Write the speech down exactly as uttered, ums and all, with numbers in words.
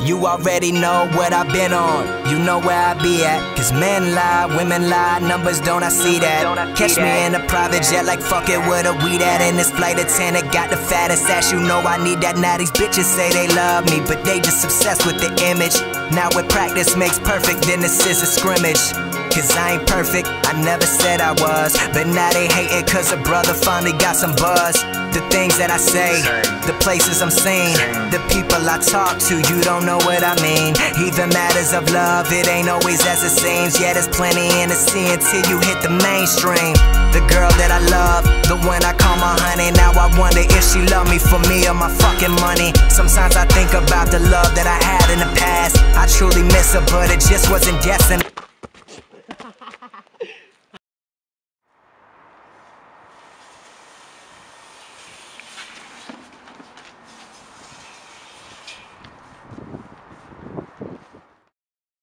You already know what I've been on, you know where I be at. Cause men lie, women lie, numbers don't I see that. Catch me in a private jet like fuck it with a weed at. And this flight attendant got the fattest ass, you know I need that. Now these bitches say they love me, but they just obsessed with the image. Now with practice makes perfect, then this is a scrimmage. Cause I ain't perfect, I never said I was. But now they hating cause a brother finally got some buzz. The things that I say, the places I'm seen, the people I talk to, you don't know what I mean. Even matters of love, it ain't always as it seems. Yeah, there's plenty in the sea until you hit the mainstream. The girl that I love, the one I call my honey. Now I wonder if she love me for me or my fucking money. Sometimes I think about the love that I had in the past. I truly miss her, but it just wasn't destined.